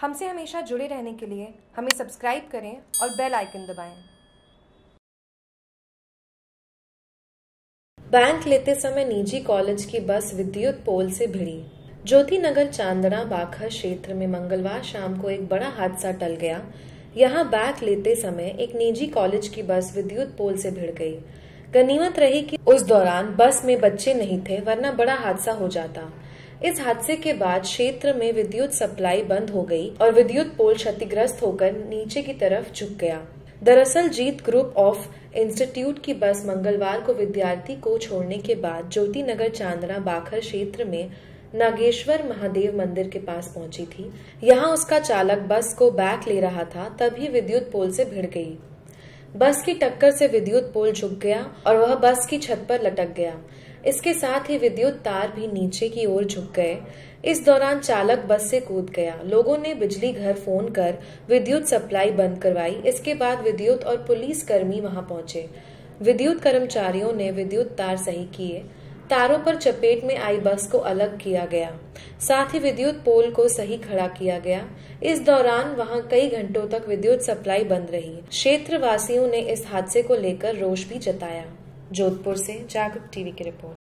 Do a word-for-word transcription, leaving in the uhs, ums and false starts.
हमसे हमेशा जुड़े रहने के लिए हमें सब्सक्राइब करें और बेल आइकन दबाएं। बैंक लेते समय निजी कॉलेज की बस विद्युत पोल से भिड़ी। ज्योति नगर चांदना बाखर क्षेत्र में मंगलवार शाम को एक बड़ा हादसा टल गया। यहां बैंक लेते समय एक निजी कॉलेज की बस विद्युत पोल से भिड़ गई। गनीमत रही कि उस दौरान बस में बच्चे नहीं थे, वरना बड़ा हादसा हो जाता। इस हादसे के बाद क्षेत्र में विद्युत सप्लाई बंद हो गई और विद्युत पोल क्षतिग्रस्त होकर नीचे की तरफ झुक गया। दरअसल जीत ग्रुप ऑफ इंस्टीट्यूट की बस मंगलवार को विद्यार्थी को छोड़ने के बाद ज्योति नगर चांदना बाखर क्षेत्र में नागेश्वर महादेव मंदिर के पास पहुंची थी। यहां उसका चालक बस को बैक ले रहा था, तभी विद्युत पोल से भिड़ गई। बस की टक्कर से विद्युत पोल झुक गया और वह बस की छत पर लटक गया। इसके साथ ही विद्युत तार भी नीचे की ओर झुक गए। इस दौरान चालक बस से कूद गया। लोगों ने बिजली घर फोन कर विद्युत सप्लाई बंद करवाई। इसके बाद विद्युत और पुलिस कर्मी वहां पहुंचे। विद्युत कर्मचारियों ने विद्युत तार सही किए। तारों पर चपेट में आई बस को अलग किया गया, साथ ही विद्युत पोल को सही खड़ा किया गया। इस दौरान वहां कई घंटों तक विद्युत सप्लाई बंद रही। क्षेत्र वासियों ने इस हादसे को लेकर रोष भी जताया। जोधपुर से जागरूक टीवी की रिपोर्ट।